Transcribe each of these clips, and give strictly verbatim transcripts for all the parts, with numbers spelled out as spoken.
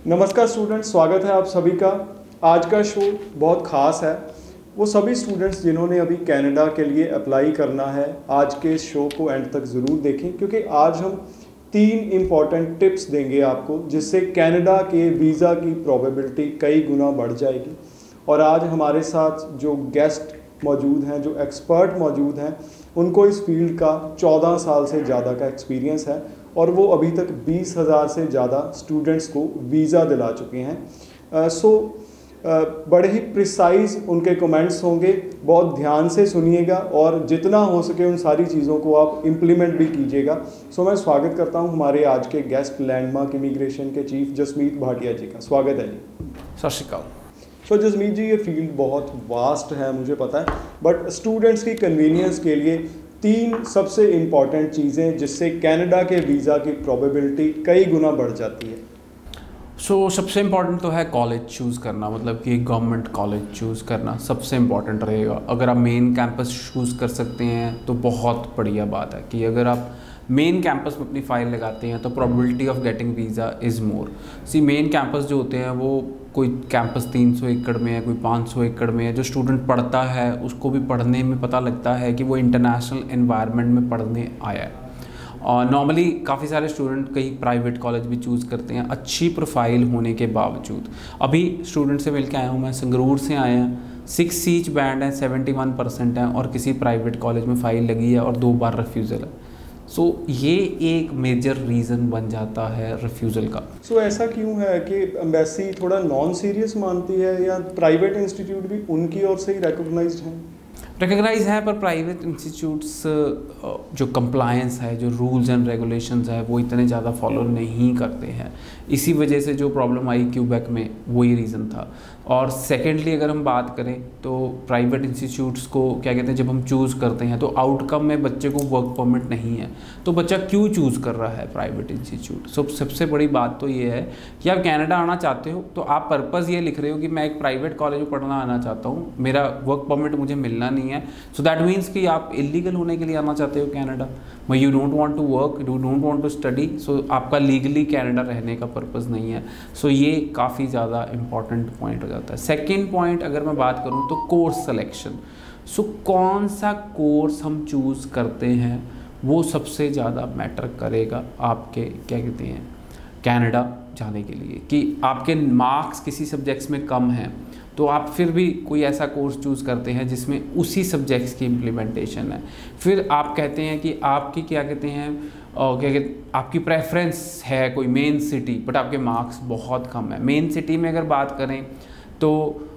नमस्कार स्टूडेंट्स, स्वागत है आप सभी का। आज का शो बहुत ख़ास है। वो सभी स्टूडेंट्स जिन्होंने अभी कनाडा के लिए अप्लाई करना है, आज के इस शो को एंड तक ज़रूर देखें, क्योंकि आज हम तीन इम्पॉर्टेंट टिप्स देंगे आपको जिससे कनाडा के वीज़ा की प्रोबेबिलिटी कई गुना बढ़ जाएगी। और आज हमारे साथ जो गेस्ट मौजूद हैं, जो एक्सपर्ट मौजूद हैं, उनको इस फील्ड का चौदह साल से ज़्यादा का एक्सपीरियंस है और वो अभी तक बीस हज़ार से ज़्यादा स्टूडेंट्स को वीज़ा दिला चुके हैं। सो uh, so, uh, बड़े ही प्रिसाइज उनके कमेंट्स होंगे, बहुत ध्यान से सुनिएगा और जितना हो सके उन सारी चीज़ों को आप इम्प्लीमेंट भी कीजिएगा। सो so, मैं स्वागत करता हूं हमारे आज के गेस्ट लैंडमार्क इमिग्रेशन के चीफ जसमीत भाटिया जी का। स्वागत है जी। सत श्री अकाल। सो so, जसमीत जी, ये फील्ड बहुत वास्ट है, मुझे पता है, बट स्टूडेंट्स की कन्वीनियंस के लिए तीन सबसे इम्पॉर्टेंट चीज़ें जिससे कनाडा के वीज़ा की प्रोबेबिलिटी कई गुना बढ़ जाती है। सो so, सबसे इम्पॉर्टेंट तो है कॉलेज चूज़ करना, मतलब कि गवर्नमेंट कॉलेज चूज़ करना सबसे इम्पॉर्टेंट रहेगा। अगर आप मेन कैंपस चूज़ कर सकते हैं तो बहुत बढ़िया बात है कि अगर आप मेन कैंपस में अपनी फ़ाइल लगाते हैं तो probability of getting visa is more. See main campus जो होते हैं वो कोई कैंपस तीन सौ एकड़ में है, कोई पाँच सौ एकड़ में है। जो स्टूडेंट पढ़ता है उसको भी पढ़ने में पता लगता है कि वो इंटरनेशनल एनवायरनमेंट में पढ़ने आया है। और नॉर्मली काफ़ी सारे स्टूडेंट कई प्राइवेट कॉलेज भी चूज़ करते हैं अच्छी प्रोफाइल होने के बावजूद। अभी स्टूडेंट से मिल के आया हूँ मैं, संगरूर से आए हैं, सिक्स सीच बैंड है, सेवेंटी वन परसेंट है और किसी प्राइवेट कॉलेज में फ़ाइल लगी है और दो बार रिफ्यूज़ल है। सो so, ये एक मेजर रीज़न बन जाता है रिफ्यूज़ल का। सो so, ऐसा क्यों है कि एम्बेसी थोड़ा नॉन सीरियस मानती है या प्राइवेट इंस्टीट्यूट भी उनकी ओर से ही रिकॉग्नाइज्ड हैं? रिकॉग्नाइज है, पर प्राइवेट इंस्टीट्यूट्स जो कंप्लायंस है, जो रूल्स एंड रेगुलेशंस है, वो इतने ज़्यादा फॉलो नहीं करते हैं। इसी वजह से जो प्रॉब्लम आई क्यूबेक में वही रीज़न था। और सेकेंडली अगर हम बात करें तो प्राइवेट इंस्टीट्यूट्स को क्या कहते हैं, जब हम चूज़ करते हैं तो आउटकम में बच्चे को वर्क परमिट नहीं है तो बच्चा क्यों चूज़ कर रहा है प्राइवेट इंस्टीट्यूट। सो सबसे बड़ी बात तो ये है कि आप कनाडा आना चाहते हो तो आप पर्पज़ ये लिख रहे हो कि मैं एक प्राइवेट कॉलेज में पढ़ना आना चाहता हूँ, मेरा वर्क परमिट मुझे मिलना नहीं है। सो दैट मीन्स कि आप इलीगल होने के लिए आना चाहते हो कनाडा, मैं you don't want to work, you don't want to study, so आपका लीगली कनाडा रहने का पर्पज़ नहीं है। सो so ये काफ़ी ज़्यादा इंपॉर्टेंट पॉइंट हो जाता है। सेकेंड पॉइंट अगर मैं बात करूँ तो कोर्स सिलेक्शन। सो कौन सा कोर्स हम चूज़ करते हैं वो सबसे ज़्यादा मैटर करेगा आपके क्या कहते हैं कनाडा जाने के लिए। कि आपके मार्क्स किसी सब्जेक्ट्स में कम हैं तो आप फिर भी कोई ऐसा कोर्स चूज़ करते हैं जिसमें उसी सब्जेक्ट्स की इम्प्लीमेंटेशन है। फिर आप कहते हैं कि आपकी क्या कहते हैं और क्या कहते आपकी प्रेफरेंस है कोई मेन सिटी, बट आपके मार्क्स बहुत कम है। मेन सिटी में अगर बात करें तो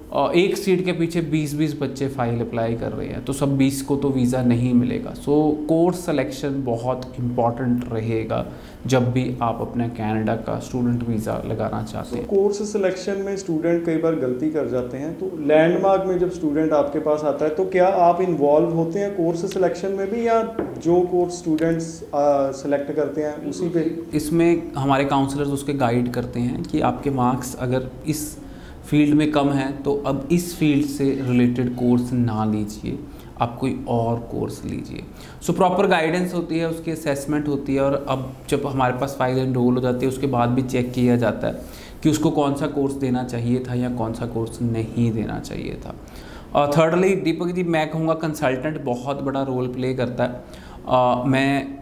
एक सीट के पीछे बीस बीस बच्चे फ़ाइल अप्लाई कर रहे हैं तो सब बीस को तो वीज़ा नहीं मिलेगा। सो कोर्स सिलेक्शन बहुत इम्पॉर्टेंट रहेगा जब भी आप अपना कनाडा का स्टूडेंट वीज़ा लगाना चाहते हैं। कोर्स सिलेक्शन में स्टूडेंट कई बार गलती कर जाते हैं, तो लैंडमार्क में जब स्टूडेंट आपके पास आता है तो क्या आप इन्वॉल्व होते हैं कोर्स सिलेक्शन में भी, या जो कोर्स स्टूडेंट्स सेलेक्ट करते हैं उसी पे? इसमें हमारे काउंसलर्स उसके गाइड करते हैं कि आपके मार्क्स अगर इस फील्ड में कम है तो अब इस फील्ड से रिलेटेड कोर्स ना लीजिए, आप कोई और कोर्स लीजिए। सो प्रॉपर गाइडेंस होती है, उसकी असेसमेंट होती है और अब जब हमारे पास फाइल एनरोल हो जाती है उसके बाद भी चेक किया जाता है कि उसको कौन सा कोर्स देना चाहिए था या कौन सा कोर्स नहीं देना चाहिए था। और थर्डली दीपक जी, मैं कहूँगा कंसल्टेंट बहुत बड़ा रोल प्ले करता है। uh, मैं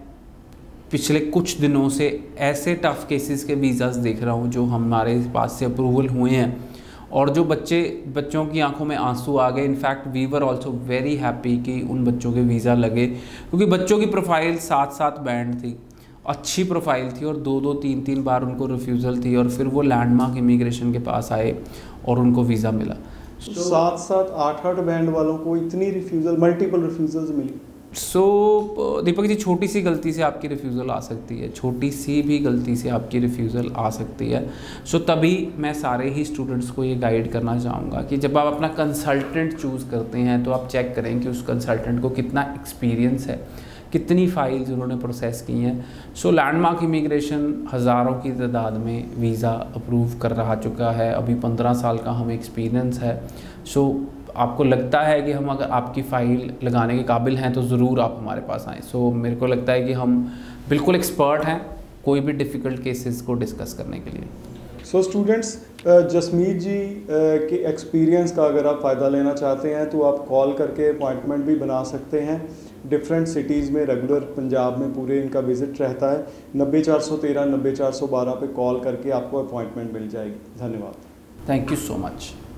पिछले कुछ दिनों से ऐसे टफ़ केसेस के वीज़ास देख रहा हूँ जो हमारे पास से अप्रूवल हुए हैं और जो बच्चे बच्चों की आंखों में आंसू आ गए। In fact we were also very happy कि उन बच्चों के वीज़ा लगे, क्योंकि बच्चों की प्रोफाइल सात सात बैंड थी, अच्छी प्रोफाइल थी और दो दो तीन तीन बार उनको रिफ्यूज़ल थी और फिर वो लैंडमार्क इमिग्रेशन के पास आए और उनको वीज़ा मिला। तो सात सात आठ आठ बैंड वालों को इतनी रिफ्यूज़ल, मल्टीपल रिफ्यूज़ल्स मिली। सो so, दीपक जी, छोटी सी गलती से आपकी रिफ्यूज़ल आ सकती है, छोटी सी भी गलती से आपकी रिफ्यूज़ल आ सकती है। सो so, तभी मैं सारे ही स्टूडेंट्स को ये गाइड करना चाहूँगा कि जब आप अपना कंसल्टेंट चूज़ करते हैं तो आप चेक करें कि उस कंसल्टेंट को कितना एक्सपीरियंस है, कितनी फ़ाइल्स उन्होंने प्रोसेस की हैं। सो लैंडमार्क इमिग्रेशन हज़ारों की तादाद में वीज़ा अप्रूव कर रहा चुका है, अभी पंद्रह साल का हमें एक्सपीरियंस है। सो so, आपको लगता है कि हम अगर आपकी फ़ाइल लगाने के काबिल हैं तो ज़रूर आप हमारे पास आएँ। सो so, मेरे को लगता है कि हम बिल्कुल एक्सपर्ट हैं कोई भी डिफ़िकल्ट केसेस को डिस्कस करने के लिए। सो स्टूडेंट्स, जसमीत जी के एक्सपीरियंस का अगर आप फ़ायदा लेना चाहते हैं तो आप कॉल करके अपॉइंटमेंट भी बना सकते हैं। डिफरेंट सिटीज़ में रेगुलर पंजाब में पूरे इनका विज़िट रहता है। नब्बे चार सौ तेरह नब्बे चार सौ बारह पे कॉल करके आपको अपॉइंटमेंट मिल जाएगी। धन्यवाद। Thank you so much.